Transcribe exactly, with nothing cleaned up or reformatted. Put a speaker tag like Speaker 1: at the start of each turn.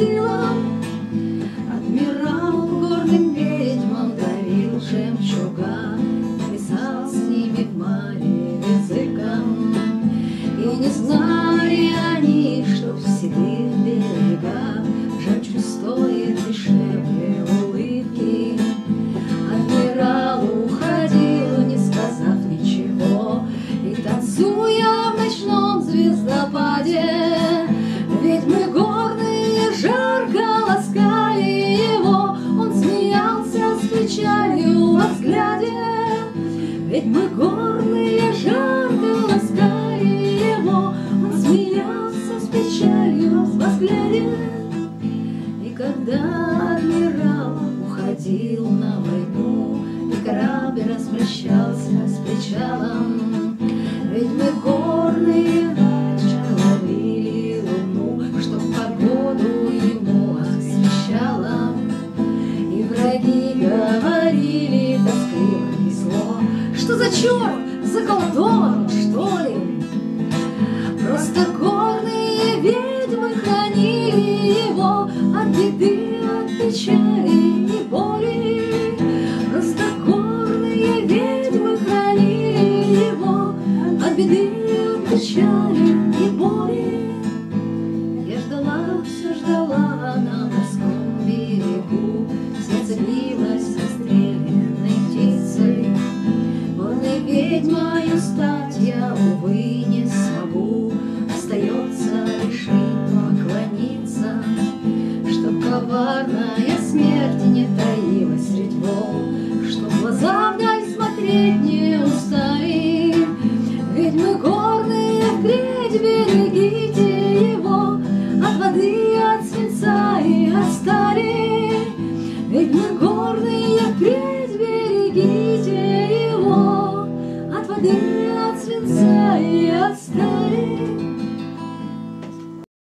Speaker 1: силам. Адмирал гордым ведьмам дарил жемчуга, писал с ними в море языком. И не знали они, что в седых берегах жемчуг стоит дешевле улыбки. Адмирал уходил, не сказав ничего, и танцуя в ночном звездопаде, ведьмы горные жарко ласкали его. Он смеялся с печалью во взгляде. Ведьмы горные жарко ласкали его. Он смеялся с печалью во взгляде. И когда адмирал уходил на войну, и корабль распрощался с причалом, ведьмы горные ловили луну, чтоб погоду ему освещала. И враги говорили тоскливо и зло: что за черт, заколдован, что ли? Просто горные ведьмы хранили его от беды, от печали и боли. Просто горные ведьмы хранили его от беды, от печали и боли. Я ждала, все ждала на морском берегу, сердце билось расстрелянной птицей. Горной ведьмою стать я, увы, не смогу. Остается лишь им поклониться, чтоб коварная смерть не таилась средь волн.